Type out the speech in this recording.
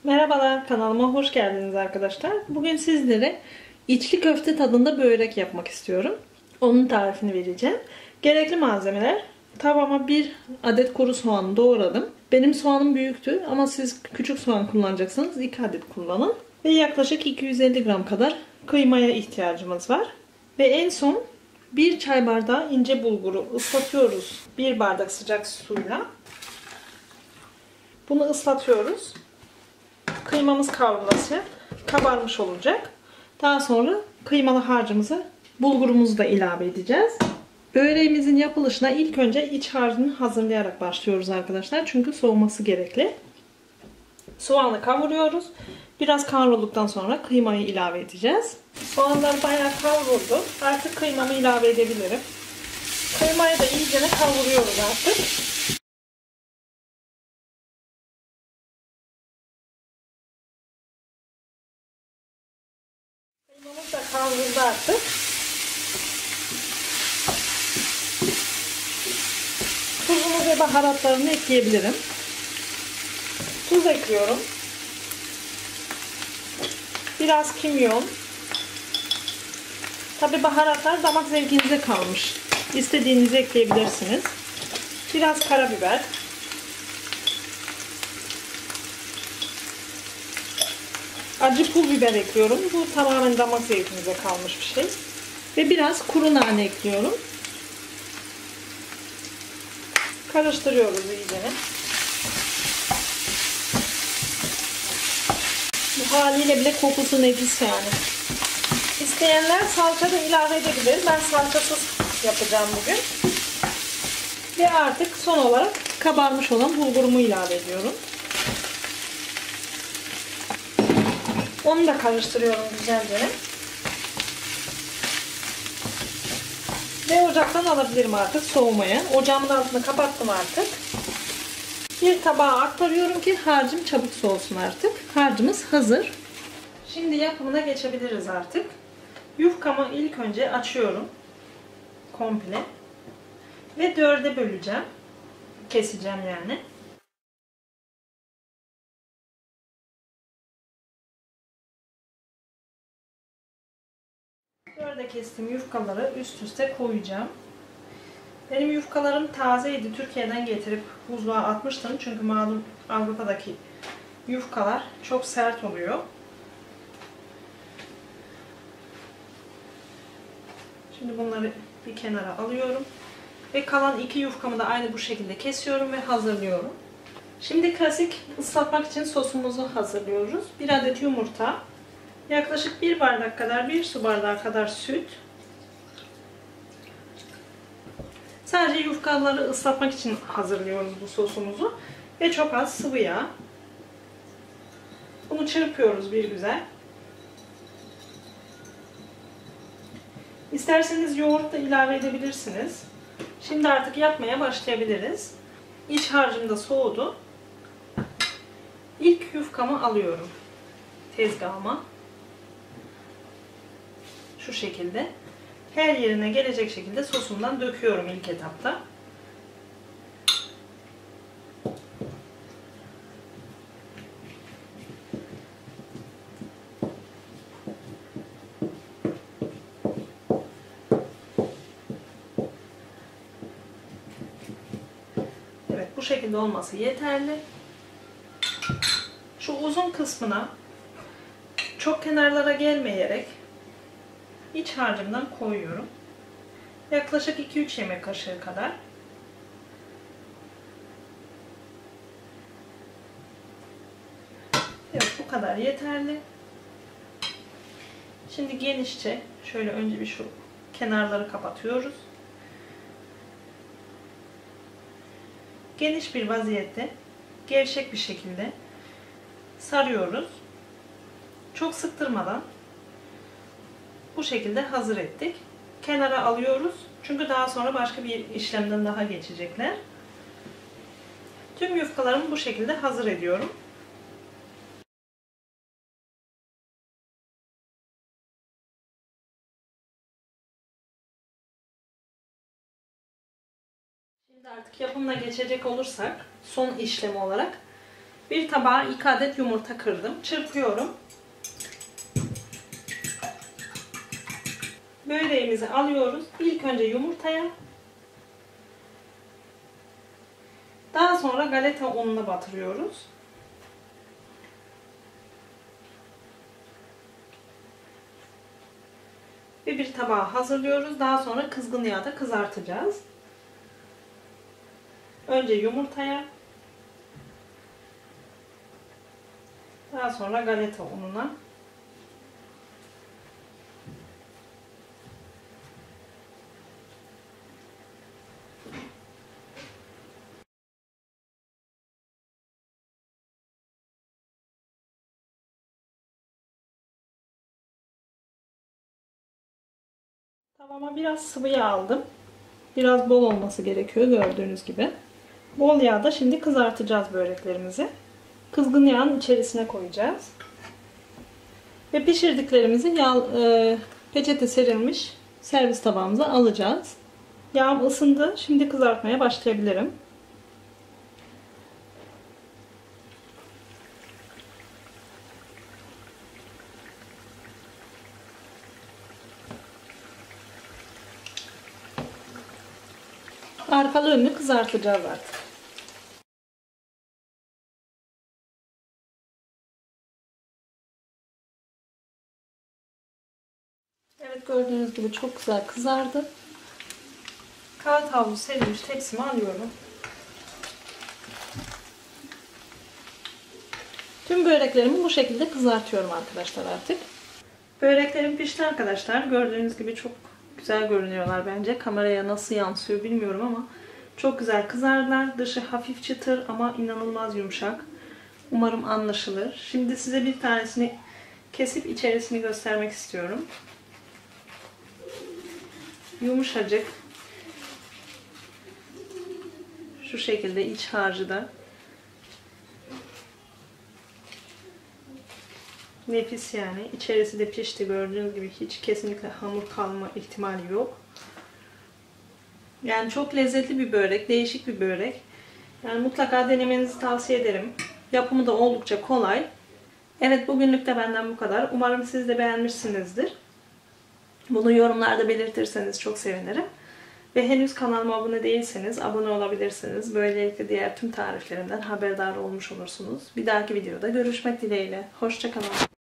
Merhabalar, kanalıma hoş geldiniz arkadaşlar. Bugün sizlere içli köfte tadında börek yapmak istiyorum. Onun tarifini vereceğim. Gerekli malzemeler: tavama 1 adet kuru soğan doğradım. Benim soğanım büyüktü ama siz küçük soğan kullanacaksanız 2 adet kullanın. Ve yaklaşık 250 gram kadar kıymaya ihtiyacımız var. Ve en son 1 çay bardağı ince bulguru ıslatıyoruz 1 bardak sıcak suyla. Bunu ıslatıyoruz. Kıymamız kavrulası kabarmış olacak. Daha sonra kıymalı harcımıza bulgurumuzu da ilave edeceğiz. Böreğimizin yapılışına ilk önce iç harcını hazırlayarak başlıyoruz arkadaşlar. Çünkü soğuması gerekli. Soğanı kavuruyoruz. Biraz kavrulduktan sonra kıymayı ilave edeceğiz. Soğanlar bayağı kavruldu. Artık kıymamı ilave edebilirim. Kıymayı da iyice kavuruyoruz artık. Kıymamız da kavruldu artık. Tuzunu ve baharatlarını ekleyebilirim. Tuz ekliyorum. Biraz kimyon. Tabi baharatlar damak zevkinize kalmış. İstediğinizi ekleyebilirsiniz. Biraz karabiber. Acı pul biber ekliyorum. Bu tamamen damak zevkinize kalmış bir şey. Ve biraz kuru nane ekliyorum. Karıştırıyoruz iyice. Bu haliyle bile kokusu nefis yani. İsteyenler salça da ilave edebilir. Ben salçasız yapacağım bugün. Ve artık son olarak kabarmış olan bulgurumu ilave ediyorum. Onu da karıştırıyorum güzelce. Ve ocaktan alabilirim artık soğumaya. Ocağımın altını kapattım artık. Bir tabağa aktarıyorum ki harcım çabuk soğusun artık. Harcımız hazır. Şimdi yapımına geçebiliriz artık. Yufkamı ilk önce açıyorum. Komple. Ve 4'e böleceğim. Keseceğim yani. Dörde kestiğim yufkaları üst üste koyacağım. Benim yufkalarım tazeydi. Türkiye'den getirip buzluğa atmıştım. Çünkü malum Avrupa'daki yufkalar çok sert oluyor. Şimdi bunları bir kenara alıyorum. Ve kalan 2 yufkamı da aynı bu şekilde kesiyorum ve hazırlıyorum. Şimdi klasik ıslatmak için sosumuzu hazırlıyoruz. 1 adet yumurta. Yaklaşık 1 bardak kadar, 1 su bardağı kadar süt. Sadece yufkaları ıslatmak için hazırlıyoruz bu sosumuzu. Ve çok az sıvı yağ. Bunu çırpıyoruz bir güzel. İsterseniz yoğurt da ilave edebilirsiniz. Şimdi artık yapmaya başlayabiliriz. İç harcım da soğudu. İlk yufkamı alıyorum tezgahıma. Şu şekilde. Her yerine gelecek şekilde sosumdan döküyorum ilk etapta. Evet, bu şekilde olması yeterli. Şu uzun kısmına çok kenarlara gelmeyerek iç harcımdan koyuyorum. Yaklaşık 2-3 yemek kaşığı kadar. Evet, bu kadar yeterli. Şimdi genişçe şöyle önce bir şu kenarları kapatıyoruz. Geniş bir vaziyette gevşek bir şekilde sarıyoruz. Çok sıktırmadan bu şekilde hazır ettik. Kenara alıyoruz. Çünkü daha sonra başka bir işlemden daha geçecekler. Tüm yufkalarımı bu şekilde hazır ediyorum. Şimdi artık yapımına geçecek olursak son işlem olarak Bir tabağa 2 adet yumurta kırdım. Çırpıyorum. Böreğimizi alıyoruz. İlk önce yumurtaya, daha sonra galeta ununa batırıyoruz. Ve bir tabağa hazırlıyoruz. Daha sonra kızgın yağda kızartacağız. Önce yumurtaya, daha sonra galeta ununa. Tavama biraz sıvı yağ aldım. Biraz bol olması gerekiyor gördüğünüz gibi. Bol yağda şimdi kızartacağız böreklerimizi. Kızgın yağın içerisine koyacağız. Ve pişirdiklerimizi peçete serilmiş servis tabağımıza alacağız. Yağım ısındı. Şimdi kızartmaya başlayabilirim. Arkalı önlü kızartacağız artık. Evet, gördüğünüz gibi çok güzel kızardı. Kağıt havlu serilmiş tepsime alıyorum. Tüm böreklerimi bu şekilde kızartıyorum arkadaşlar artık. Böreklerim pişti arkadaşlar. Gördüğünüz gibi çok güzel görünüyorlar bence. Kameraya nasıl yansıyor bilmiyorum ama çok güzel kızardılar. Dışı hafif çıtır ama inanılmaz yumuşak. Umarım anlaşılır. Şimdi size bir tanesini kesip içerisini göstermek istiyorum. Yumuşacık. Şu şekilde iç harcı da. Nefis yani. İçerisi de pişti. Gördüğünüz gibi hiç kesinlikle hamur kalma ihtimali yok. Yani çok lezzetli bir börek. Değişik bir börek. Yani mutlaka denemenizi tavsiye ederim. Yapımı da oldukça kolay. Evet, bugünlük de benden bu kadar. Umarım siz de beğenmişsinizdir. Bunu yorumlarda belirtirseniz çok sevinirim. Ve henüz kanalıma abone değilseniz abone olabilirsiniz. Böylelikle diğer tüm tariflerimden haberdar olmuş olursunuz. Bir dahaki videoda görüşmek dileğiyle. Hoşça kalın.